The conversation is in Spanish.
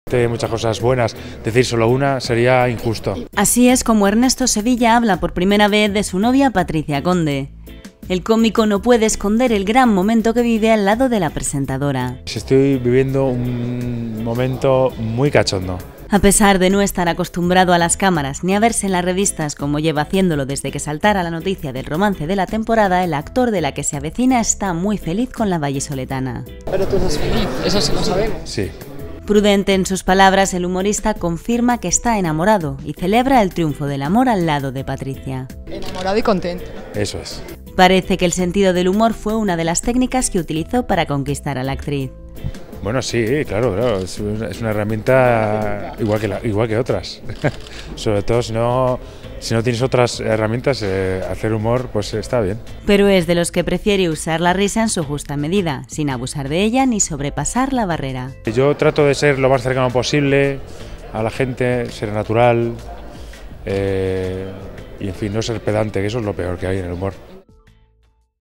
Hay muchas cosas buenas, decir solo una sería injusto. Así es como Ernesto Sevilla habla por primera vez de su novia Patricia Conde. El cómico no puede esconder el gran momento que vive al lado de la presentadora. Estoy viviendo un momento muy cachondo. A pesar de no estar acostumbrado a las cámaras ni a verse en las revistas como lleva haciéndolo desde que saltara la noticia del romance de la temporada, el actor de La que se avecina está muy feliz con la vallisoletana. Pero tú estás feliz, eso sí lo sabemos. Sí. Prudente en sus palabras, el humorista confirma que está enamorado y celebra el triunfo del amor al lado de Patricia. Enamorado y contento. Eso es. Parece que el sentido del humor fue una de las técnicas que utilizó para conquistar a la actriz. Bueno, sí, claro, es una herramienta igual que otras. Sobre todo si no tienes otras herramientas, hacer humor pues está bien. Pero es de los que prefiere usar la risa en su justa medida, sin abusar de ella ni sobrepasar la barrera. Yo trato de ser lo más cercano posible a la gente, ser natural y en fin, no ser pedante, que eso es lo peor que hay en el humor.